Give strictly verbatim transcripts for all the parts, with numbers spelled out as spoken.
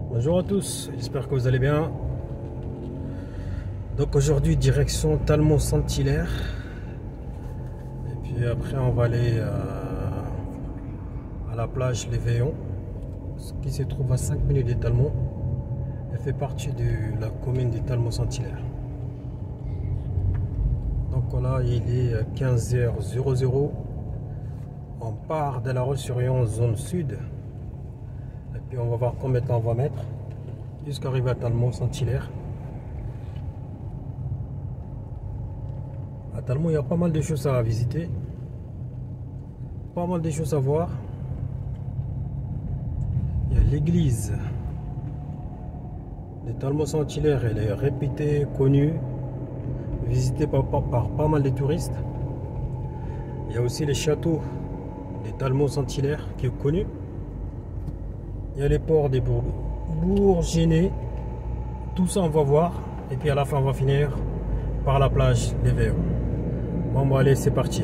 Bonjour à tous, j'espère que vous allez bien. Donc aujourd'hui direction Talmont-Saint-Hilaire. Et puis après on va aller euh, à la plage Les Veillons, qui se trouve à cinq minutes de Talmont. Elle fait partie de la commune de Talmont-Saint-Hilaire. Donc là il est quinze heures. On part de La Roche-sur-Yon, zone sud. Et puis on va voir combien de temps on va mettre jusqu'à arriver à Talmont-Saint-Hilaire. À Talmont, il y a pas mal de choses à visiter, pas mal de choses à voir. Il y a l'église de Talmont-Saint-Hilaire, elle est réputée, connue, visitée par, par, par pas mal de touristes. Il y a aussi les châteaux de Talmont-Saint-Hilaire qui est connu. Il y a les ports des Bourg Bourginais. Tout ça on va voir. Et puis à la fin on va finir par la plage Les Veillons. Bon, bon allez, c'est parti.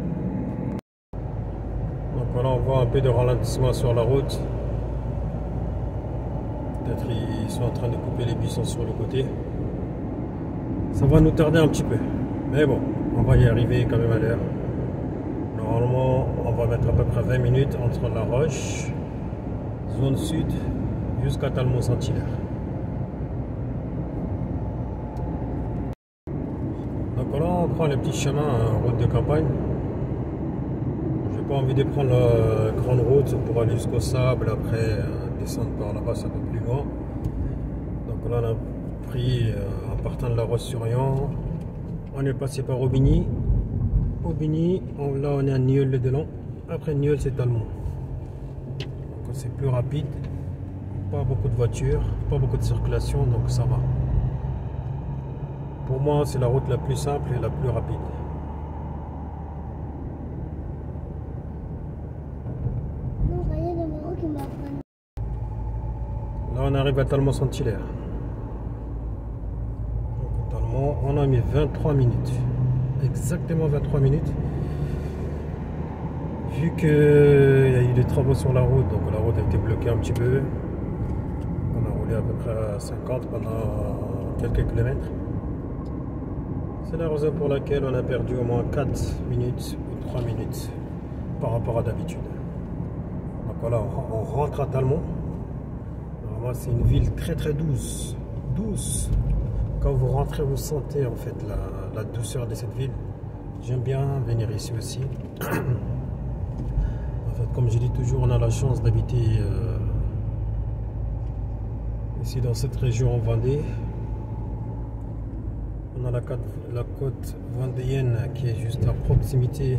Donc voilà, on voit un peu de ralentissement sur la route. Peut-être ils sont en train de couper les buissons sur le côté. Ça va nous tarder un petit peu. Mais bon, on va y arriver quand même à l'heure. Normalement, on va mettre à peu près vingt minutes entre La Roche, zone sud, jusqu'à Talmont-Saint-Hilaire. Donc là, on prend les petits chemins, hein, route de campagne. J'ai pas envie de prendre la grande route pour aller jusqu'au sable, après euh, descendre par là-bas, c'est un peu plus loin. Donc là, on a pris, euh, en partant de La Roche-sur-Yon, on est passé par Aubigny. Aubigny, on, là on est à Nieul-le-Delon. Après Nieul, c'est Talmont. Donc c'est plus rapide, pas beaucoup de voitures, pas beaucoup de circulation, donc ça va. Pour moi, c'est la route la plus simple et la plus rapide. Là, on arrive à Talmont-Saint-Hilaire. Donc, Talmont, on a mis vingt-trois minutes. Exactement vingt-trois minutes. Vu qu'il y a eu des travaux sur la route, donc la route a été bloquée un petit peu. On a roulé à peu près à cinquante pendant quelques kilomètres. C'est la raison pour laquelle on a perdu au moins quatre minutes ou trois minutes par rapport à d'habitude. Donc voilà, on rentre à Talmont. Normalement, c'est une ville très très douce. Douce. Quand vous rentrez, vous sentez en fait la, la douceur de cette ville. J'aime bien venir ici aussi. En fait, comme je dis toujours, on a la chance d'habiter euh, ici dans cette région en Vendée. On a la côte, la côte vendéenne qui est juste à proximité.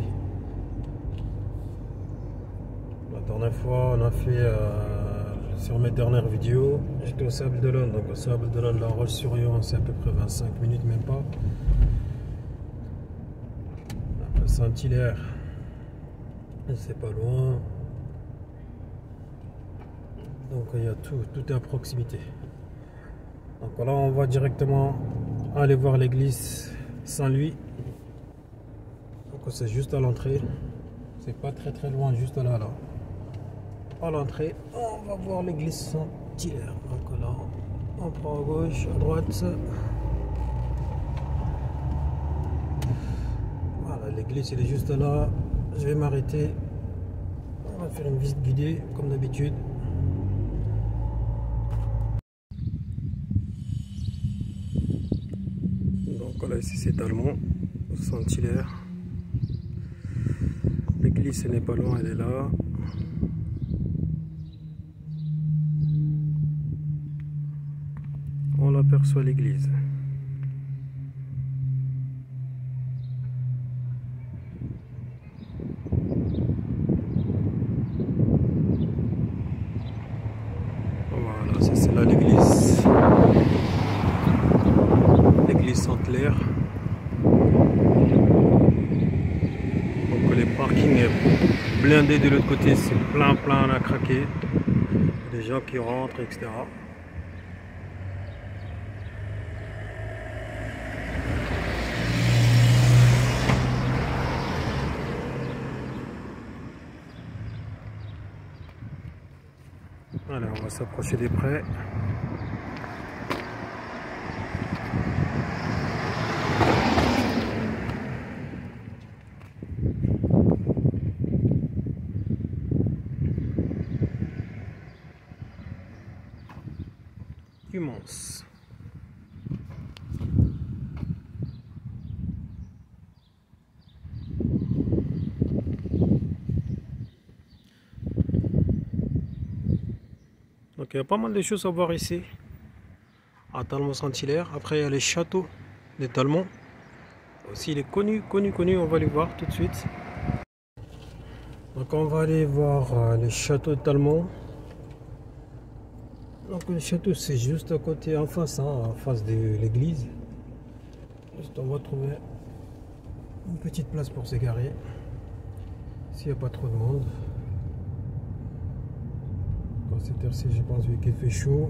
La dernière fois, on a fait euh, sur mes dernières vidéos, j'étais au Sable d'Olonne. Donc au Sable d'Olonne, La Roche-sur-Yon, c'est à peu près vingt-cinq minutes, même pas. Après Saint-Hilaire, c'est pas loin. Donc il y a tout, tout est à proximité. Donc là, on va directement aller voir l'église Saint-Louis. Donc c'est juste à l'entrée. C'est pas très très loin, juste là, là. À l'entrée, on va voir l'église Saint-Hilaire. Donc là, on prend à gauche, à droite. Voilà, l'église elle est juste là. Je vais m'arrêter. On va faire une visite guidée comme d'habitude. Voilà, ici c'est Talmont, Saint-Hilaire. L'église elle n'est pas loin, elle est là. On aperçoit l'église. Voilà, ça c'est là l'église. L'église Saint-Hilaire. Donc le parking est blindé de l'autre côté, c'est plein plein à craquer. Des gens qui rentrent, et cetera. Alors on va s'approcher des prés. Immense. Donc il y a pas mal de choses à voir ici à Talmont-Saint-Hilaire. Après il y a les châteaux des Talmont. Aussi il est connu, connu, connu, on va les voir tout de suite. Donc on va aller voir les châteaux de Talmont. Donc le château c'est juste à côté, en face, hein, en face de l'église. Juste on va trouver une petite place pour s'égarer. S'il n'y a pas trop de monde. À cette heure-ci, je pense qu'il fait chaud.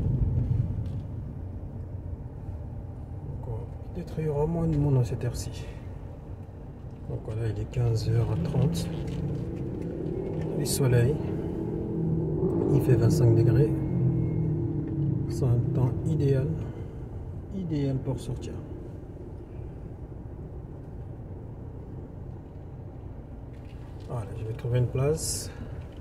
Peut-être il y aura moins de monde à cette heure-ci. Donc voilà, il est quinze heures trente. Le soleil. Il fait vingt-cinq degrés. C'est un temps idéal. Idéal pour sortir. Voilà, je vais trouver une place.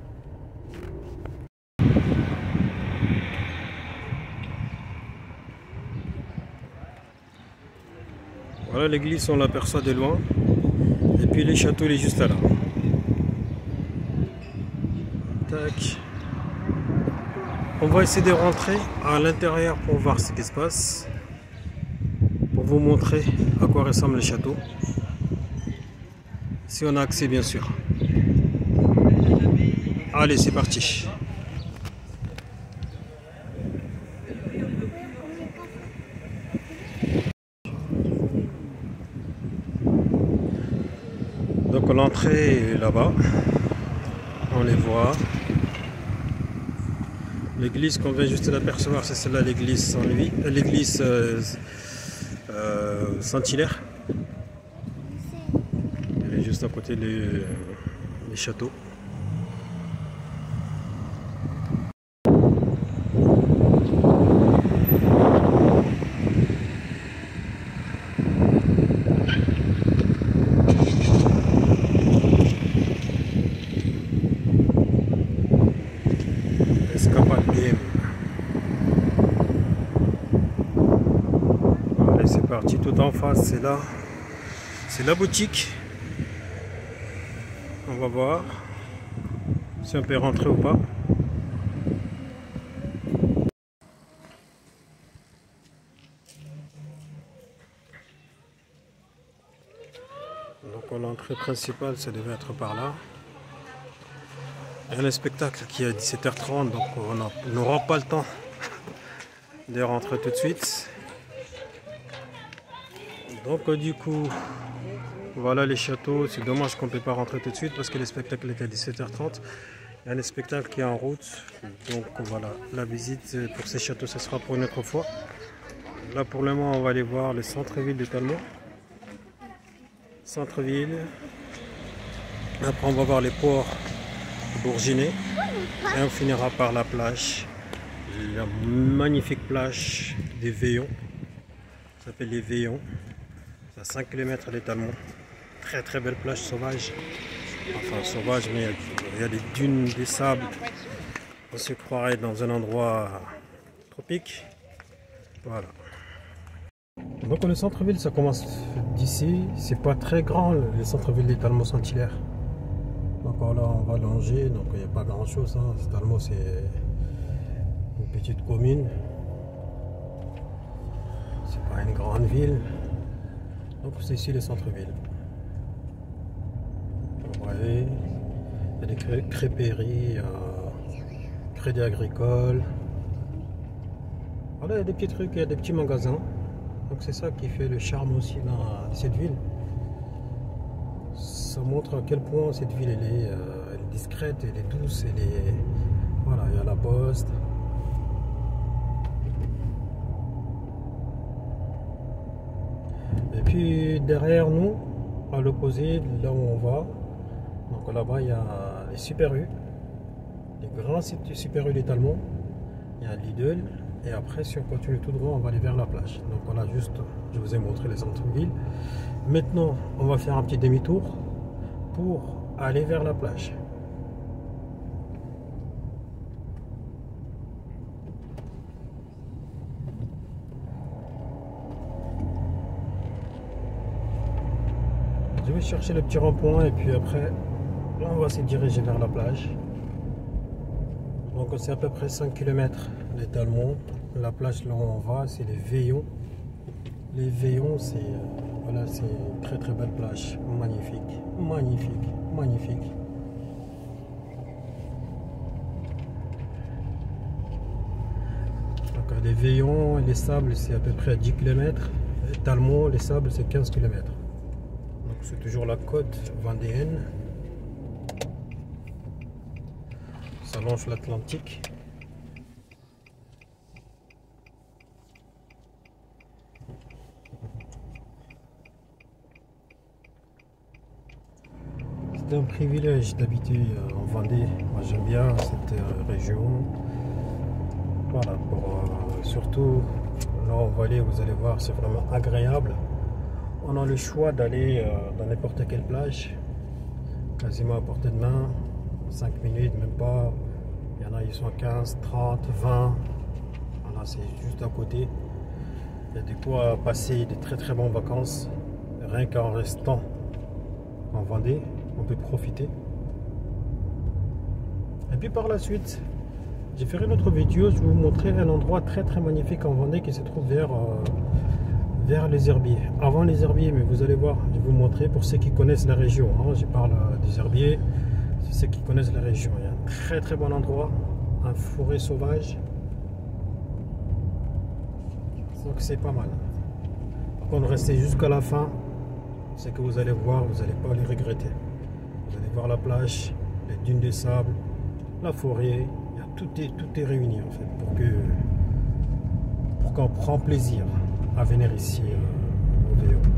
Voilà l'église, on l'aperçoit de loin. Et puis les châteaux, il est juste là. Tac. On va essayer de rentrer à l'intérieur pour voir ce qui se passe. Pour vous montrer à quoi ressemble le château. Si on a accès, bien sûr. Allez, c'est parti. Donc l'entrée est là-bas. On les voit. L'église qu'on vient juste d'apercevoir, c'est celle-là, l'église Saint-Louis, l'église euh, euh, Saint-Hilaire. Elle est juste à côté des les châteaux. Allez, c'est parti, tout en face, c'est là, c'est la boutique. On va voir si on peut rentrer ou pas. Donc l'entrée principale, ça devait être par là. Il y a un spectacle qui est à dix-sept heures trente, donc on n'aura pas le temps de rentrer tout de suite. Donc du coup, voilà les châteaux. C'est dommage qu'on ne peut pas rentrer tout de suite parce que le spectacle est à dix-sept heures trente. Il y a un spectacle qui est en route. Donc voilà, la visite pour ces châteaux, ce sera pour une autre fois. Là pour le moment, on va aller voir le centre-ville de Talmont. Centre-ville. Après, on va voir les ports Bourginet. Et on finira par la plage. La magnifique plage des Veillons. Ça s'appelle les Veillons. À cinq kilomètres des Talmont. Très très belle plage sauvage. Enfin sauvage, mais il y a des dunes, des sables. On se croirait dans un endroit tropique. Voilà. Donc le centre-ville, ça commence d'ici. C'est pas très grand le centre-ville des Talmont-Saint-Hilaire. Donc là on va longer, donc il n'y a pas grand chose. Hein. Talmont c'est une petite commune. C'est pas une grande ville. Donc c'est ici le centre-ville. Vous voyez, il y a des crêperies, euh, crédit agricole. Voilà, il y a des petits trucs, il y a des petits magasins. Donc c'est ça qui fait le charme aussi dans cette ville. Ça montre à quel point cette ville elle est, euh, elle est discrète, elle est douce, elle est... Voilà, il y a la poste. Et puis derrière nous, à l'opposé, là où on va, donc là-bas il y a les Super U. les grands Super U d'étalement. Il y a Lidl. Et après, si on continue tout droit, on va aller vers la plage. Donc voilà, juste, je vous ai montré les centres-villes. Maintenant, on va faire un petit demi-tour pour aller vers la plage. Je vais chercher le petit rond-point et puis après, là, on va se diriger vers la plage. Donc c'est à peu près cinq kilomètres d'étalement. La plage là où on va, c'est les Veillons. Les Veillons, c'est euh, voilà, c'est une très très belle plage. Magnifique, magnifique, magnifique. Donc les Veillons et les sables, c'est à peu près dix kilomètres. Étalement, les sables, c'est quinze kilomètres. Donc c'est toujours la côte vendéenne. Ça longe l'Atlantique. C'est un privilège d'habiter en Vendée. Moi j'aime bien cette région. Voilà, pour, euh, surtout là en Vendée, vous allez voir, c'est vraiment agréable. On a le choix d'aller euh, dans n'importe quelle plage, quasiment à portée de main, cinq minutes, même pas. Il y en a, ils sont à quinze, trente, vingt. Voilà, c'est juste à côté. Il y a de quoi passer de très très bonnes vacances, rien qu'en restant en Vendée. On peut profiter. Et puis par la suite, j'ai fait une autre vidéo. Je vais vous montrer un endroit très très magnifique en Vendée qui se trouve vers, euh, vers les herbiers. Avant les herbiers, mais vous allez voir, je vais vous montrer pour ceux qui connaissent la région. Hein. Je parle des herbiers, c'est ceux qui connaissent la région. Il y a un très très bon endroit, un forêt sauvage. Donc c'est pas mal. Par contre, restez jusqu'à la fin. C'est que vous allez voir, vous n'allez pas les regretter. Vous allez voir la plage, les dunes de sable, la forêt, il y a, tout, est, tout est réuni en fait pour que pour qu'on prenne plaisir à venir ici euh, au Veillon.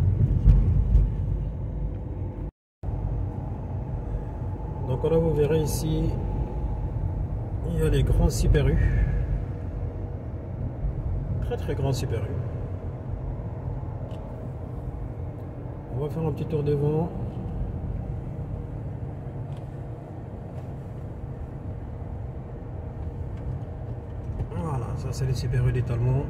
Donc là vous verrez ici, il y a les grands Super U, très très grands Super U. On va faire un petit tour devant. Voilà, ça c'est les Super U d'étalement.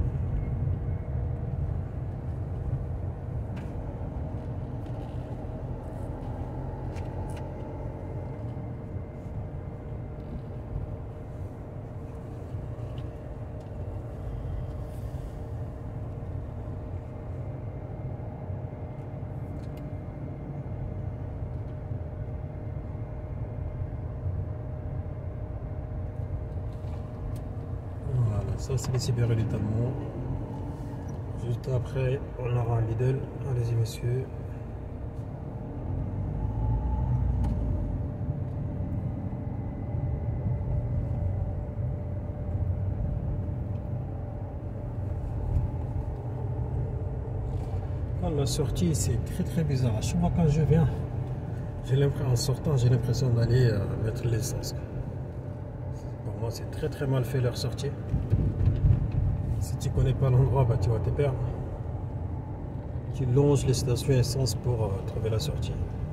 Ça c'est les Super U d'étalement. Juste après on aura un Lidl. Allez-y messieurs. Quand la sortie c'est très très bizarre. À chaque fois quand je viens, j'ai l'impression en sortant j'ai l'impression d'aller euh, mettre l'essence. Pour moi c'est très très mal fait leur sortie. Si tu connais pas l'endroit, bah, tu vas te perdre. Tu longes les stations essence pour euh, trouver la sortie.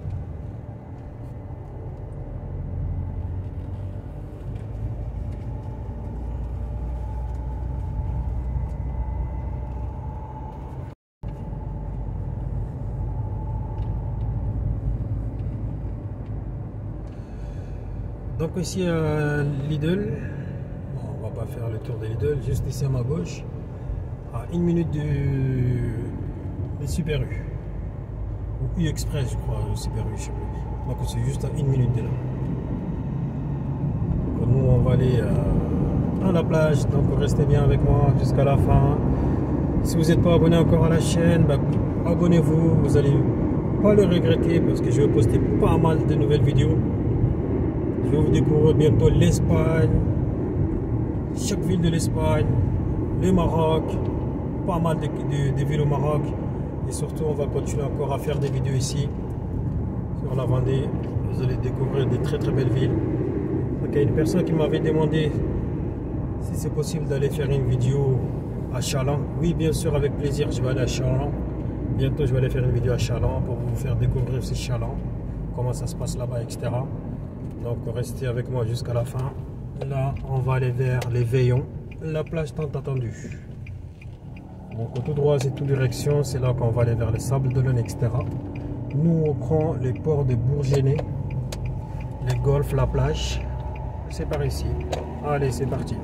Donc ici à Lidl. On va pas faire le tour de Lidl, juste ici à ma gauche, à une minute de, de Super U ou U Express, je crois, le Super U, je sais plus. Donc c'est juste à une minute de là. Donc, nous on va aller euh, à la plage, donc restez bien avec moi jusqu'à la fin. Si vous n'êtes pas abonné encore à la chaîne, bah, abonnez-vous, vous allez pas le regretter parce que je vais poster pas mal de nouvelles vidéos. Je vais vous découvrir bientôt l'Espagne, chaque ville de l'Espagne, le Maroc, pas mal de, de, de villes au Maroc. Et surtout, on va continuer encore à faire des vidéos ici, sur la Vendée. Vous allez découvrir des très très belles villes. Donc il y a une personne qui m'avait demandé si c'est possible d'aller faire une vidéo à Chaland. Oui, bien sûr, avec plaisir, je vais aller à Chaland. Bientôt, je vais aller faire une vidéo à Chaland pour vous faire découvrir ce Chaland, comment ça se passe là-bas, et cetera. Donc, restez avec moi jusqu'à la fin. Là, on va aller vers les Veillons, la plage tant attendue. Donc, tout droit, c'est toute direction. C'est là qu'on va aller vers les Sables d'Olonne, et cetera. Nous, on prend les ports de Bourgenay, les golfs, la plage. C'est par ici. Allez, c'est parti.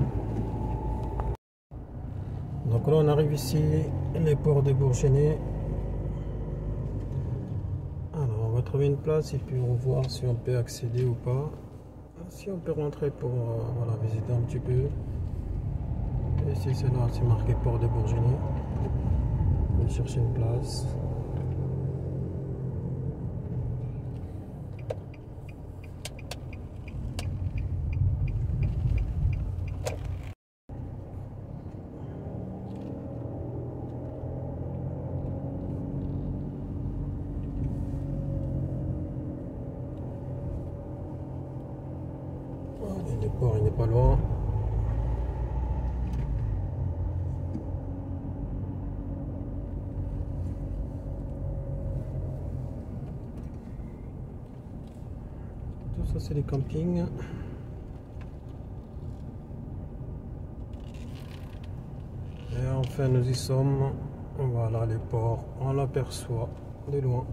Donc là, on arrive ici, les ports de Bourgenay. Alors, on va trouver une place et puis on va voir si on peut accéder ou pas. Si on peut rentrer pour euh, voilà, visiter un petit peu. Et ici, c'est là, c'est marqué port de Bourgenay. On va chercher une place. Le port, il n'est pas loin. Tout ça, c'est les campings. Et enfin, nous y sommes. Voilà les ports. On l'aperçoit de loin.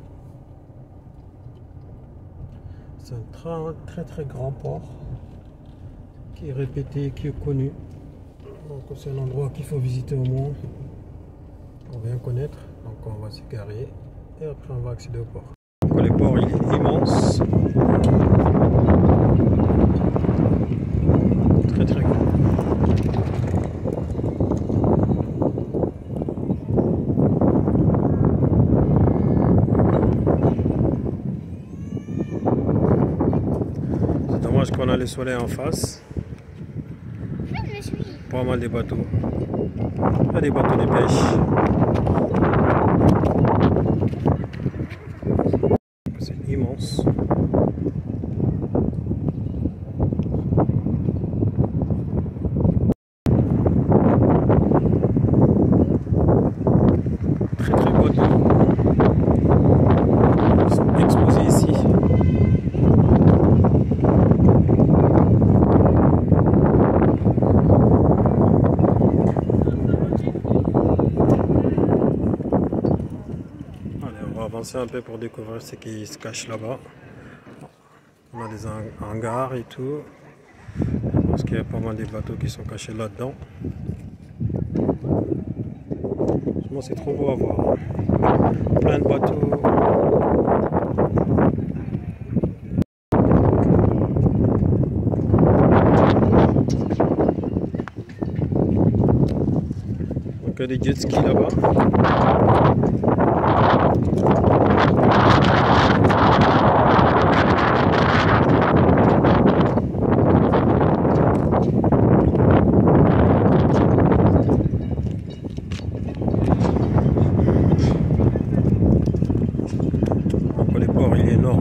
C'est un très, très très grand port qui est répété, qui est connu. Donc c'est un endroit qu'il faut visiter au moins pour bien connaître. Donc on va s'y garer et après on va accéder au port. Donc le port il est immense, très très grand. C'est dommage qu'on a le soleil en face. Pas mal de bateaux. Il y a des bateaux de pêche. C'est immense. Très très beau. Ils sont exposés ici. Avancer un peu pour découvrir ce qui se cache là-bas. On a des hangars et tout. Je pense qu'il y a pas mal de bateaux qui sont cachés là-dedans. Franchement, c'est trop beau à voir. Plein de bateaux. Donc, il y a des jet skis là-bas. Donc le port il est énorme.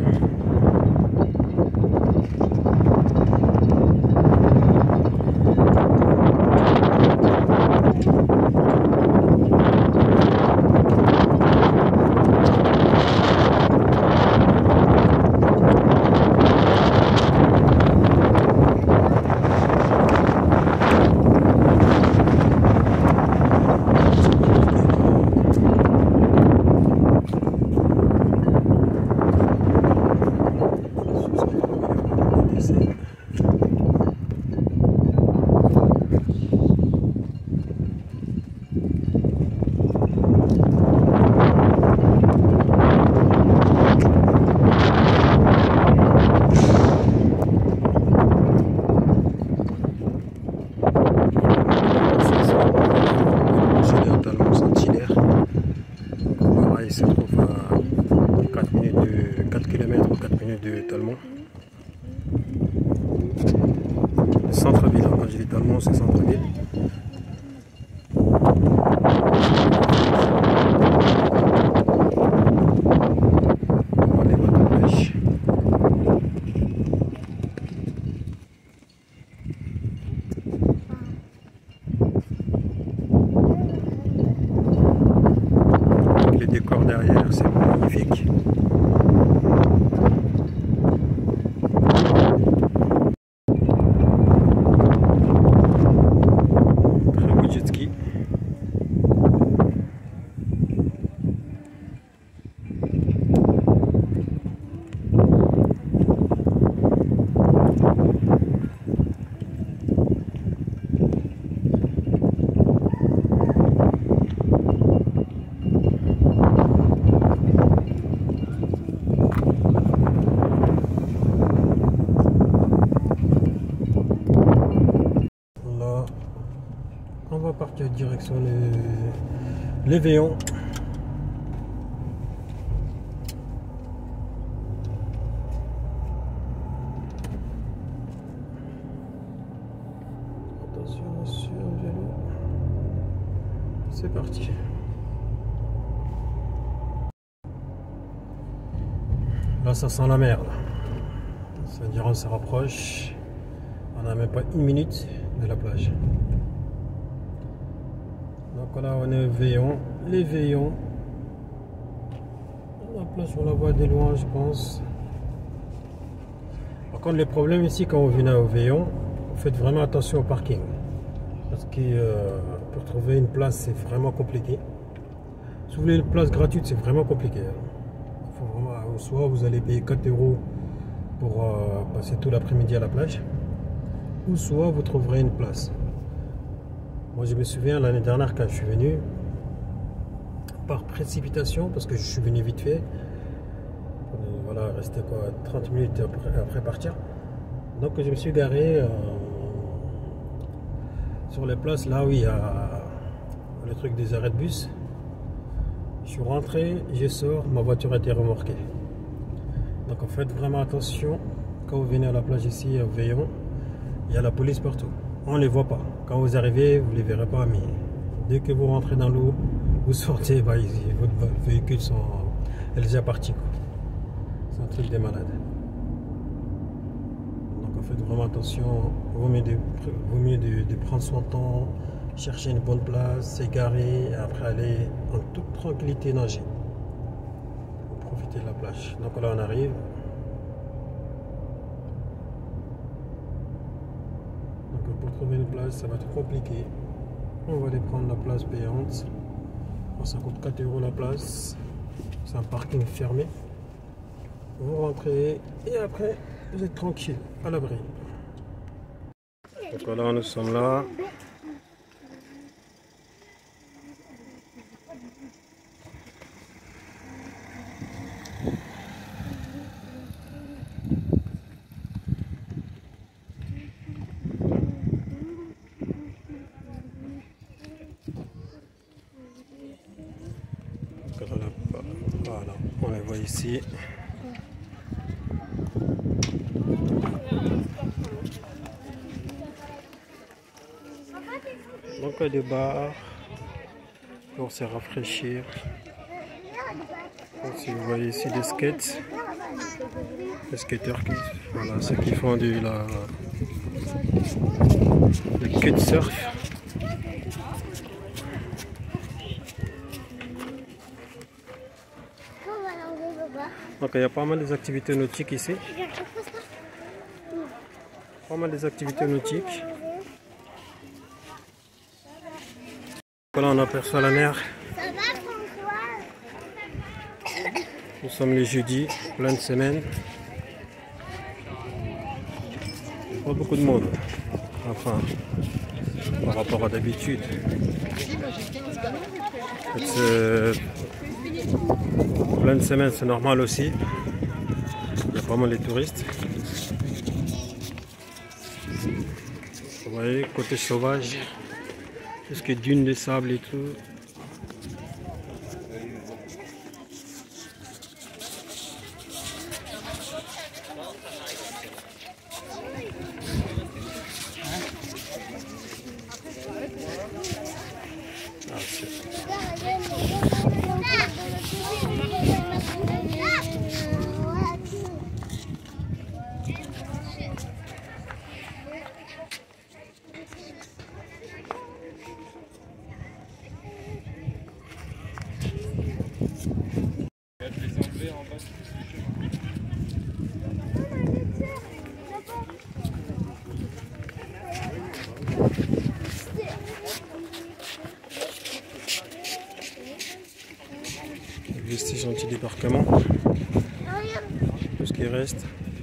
De Talmont. Le centre-ville, quand je dis Talmont, c'est centre-ville. Les bateaux de pêche. va partir direction les, les Véons. Attention sur le vélo. C'est parti. Là ça sent la mer. Ça veut dire on se rapproche. On n'a même pas une minute de la plage. Donc là on est au Véon. Les Véons. La plage on la voit de loin je pense. Par contre les problèmes ici quand vous venez au Véon, faites vraiment attention au parking. Parce que euh, pour trouver une place c'est vraiment compliqué. Si vous voulez une place gratuite c'est vraiment compliqué. Il faut vraiment, soit vous allez payer quatre euros pour euh, passer tout l'après-midi à la plage, ou soit vous trouverez une place. Moi je me souviens l'année dernière quand je suis venu, par précipitation, parce que je suis venu vite fait, voilà, restait quoi, trente minutes après, après partir, donc je me suis garé euh, sur les places là où il y a le truc des arrêts de bus. Je suis rentré, je sors, ma voiture a été remorquée. Donc en faites vraiment attention quand vous venez à la plage ici au Véon, il y a la police partout. On ne les voit pas. Quand vous arrivez, vous ne les verrez pas, mais dès que vous rentrez dans l'eau, vous sortez, bah, votre véhicule sont, est déjà parti. C'est un truc des malades. Donc en faites vraiment attention, vaut mieux de, vaut mieux de, de prendre son temps, chercher une bonne place, s'égarer et après aller en toute tranquillité nager. Profiter de la plage. Donc là on arrive. Donc pour trouver une place ça va être compliqué. On va aller prendre la place payante. Ça coûte quatre euros la place. C'est un parking fermé. Vous rentrez et après vous êtes tranquille à l'abri. Donc là nous sommes là. Voilà, on les voit ici. Donc des bars pour se rafraîchir. Donc, si vous voyez ici des skates, les skateurs qui, voilà, ceux qui font du la, le kitesurf. Donc il y a pas mal des activités nautiques ici. Pas mal des activités nautiques. Là on aperçoit la mer. Nous sommes les jeudis, plein de semaine. Pas beaucoup de monde. Enfin, par rapport à d'habitude. Plein de semaine c'est normal aussi. Il y a pas mal de touristes. Vous voyez, côté sauvage, tout ce qui est dunes de sable et tout. Ah, vestige anti-débarquement, tout ce qui reste.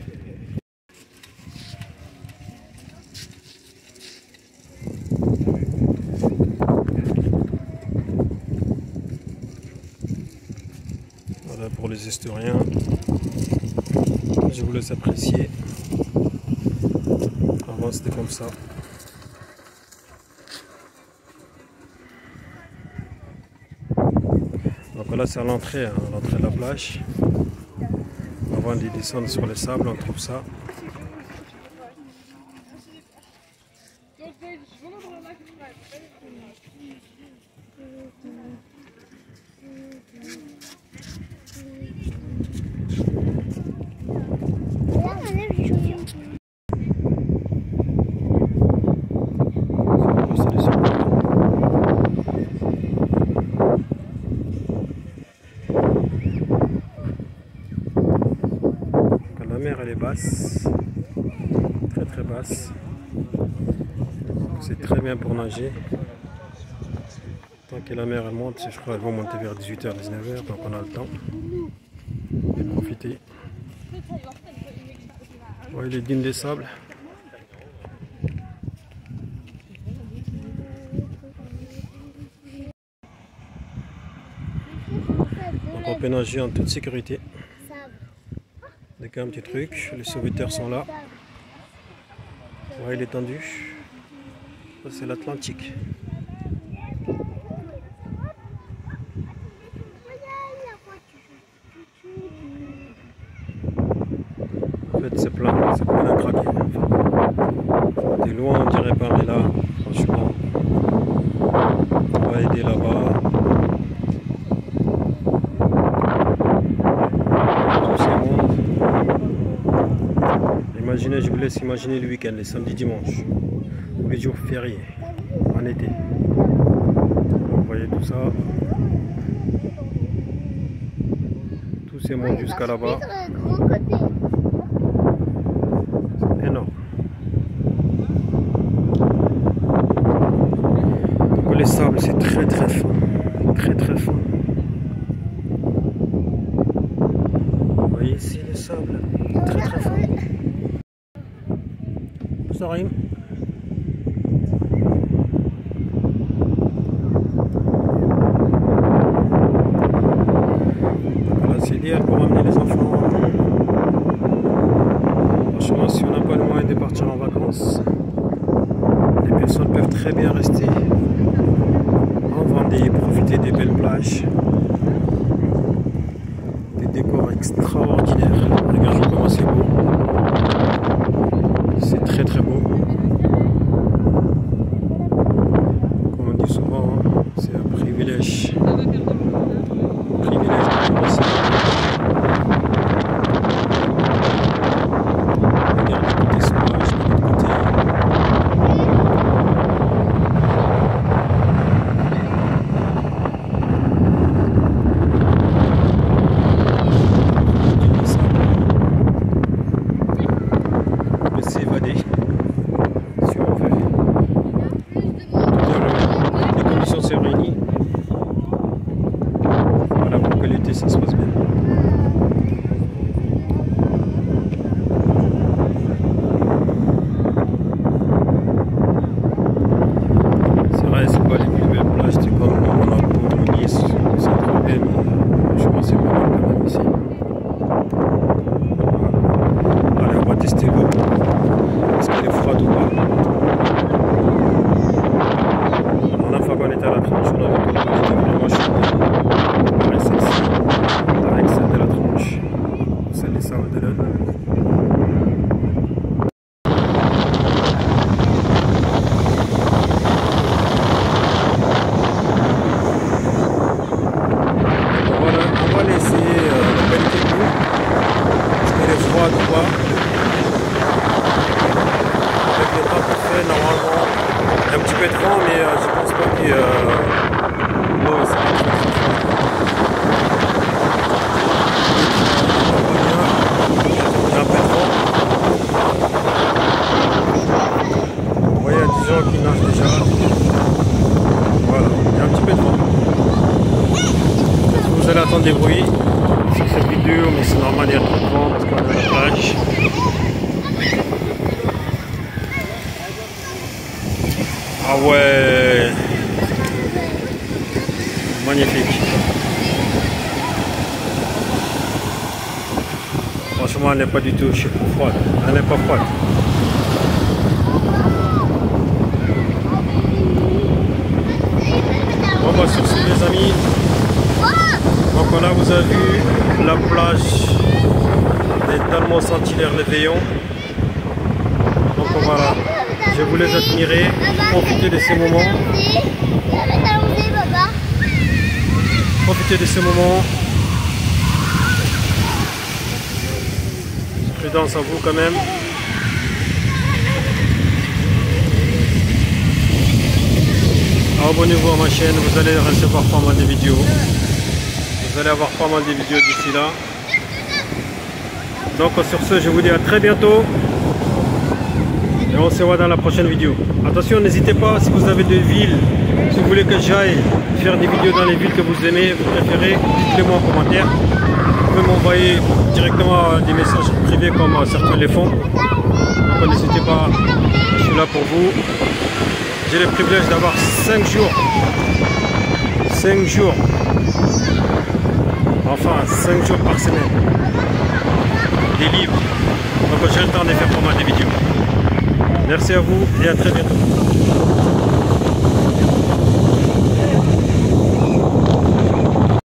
Voilà pour les historiens, je vous laisse apprécier. Avant c'était comme ça. Voilà, c'est à l'entrée, hein, à l'entrée de la plage. Avant de descendre sur les sables, on trouve ça. La mer elle est basse, très très basse, c'est très bien pour nager. Tant que la mer elle monte, je crois qu'elle va monter vers dix-huit heures, dix-neuf heures, donc on a le temps de profiter. Vous voyez les dunes des sables. Donc on peut nager en toute sécurité. Avec un petit truc, les sauveteurs sont là. Vous voyez l'étendue. Ça c'est l'Atlantique. En fait c'est plein, c'est plein à craquer. De loin on dirait pas, mais là, franchement, on va aider là-bas. Imaginez, je vous laisse imaginer le week-end, les samedis, dimanches, ou les jours fériés, en été. Vous voyez tout ça. Tous ces monts jusqu'à là-bas. C'est énorme. Donc les sables, c'est très très fin. Très très fin. Vous voyez ici les sables, très très fin. Sarim. Voilà, c'est idéal pour amener les enfants. Franchement, si on n'a pas le moyen de partir en vacances, les personnes peuvent très bien rester en Vendée, profiter des belles plages, des décors extraordinaires. Regardez comment c'est beau. C'est très très beau. Comme on dit souvent, c'est un privilège. Un privilège de commencer. Regardez le côté sauvage, de l'autre côté. S'évader si on veut. Les conditions se réunissent. Voilà pour que l'été ça se passe bien. C'est vrai, c'est pas les plus belles plages, c'est comme Monaco, Nice, c'est un problème. Je pense que c'est pas mal quand même ici. Voilà. Allez, on va tester l'eau. Est-ce qu'elle est froide ou pas? La dernière fois qu'on était à la tranche, on avait pas l'eau était vraiment chaude. Pareil celle-ci, avec celle de la tranche, celle des sables de l'œil. Voilà, on va laisser euh, la qualité de l'eau. Est-ce qu'elle est froide ou pas? Avec le temps qu'on fait, normalement, il y a un petit peu de vent, mais euh, je pense pas que euh, l'eau c'est pas très très froid. Il y a un peu de vent. Vous voyez, il y a des gens qui nagent déjà. Voilà, il y a un petit peu de vent. Vous allez entendre des bruits sur cette vidéo, mais c'est normal, il y a trop de vent parce qu'on est à la plage. Ah ouais, magnifique. Franchement, elle n'est pas du tout froide. Elle n'est pas froide. On va sur ce les amis. la plage est tellement senti les réveillons. Donc voilà, je vous laisse admirer, profiter de ces moments. Profitez de ces moments. Prudence à vous quand même. Abonnez-vous à ma chaîne, vous allez recevoir pas mal de vidéos. Vous allez avoir pas mal de vidéos d'ici là. Donc sur ce, je vous dis à très bientôt. Et on se voit dans la prochaine vidéo. Attention, n'hésitez pas, si vous avez des villes, si vous voulez que j'aille faire des vidéos dans les villes que vous aimez, vous préférez, dites-le moi en commentaire. Vous pouvez m'envoyer directement des messages privés comme certains les font. Donc n'hésitez pas, je suis là pour vous. J'ai le privilège d'avoir cinq jours. cinq jours. Enfin, cinq jours par semaine. Des livres. Donc j'ai le temps de faire pas mal de vidéos. Merci à vous et à très bientôt.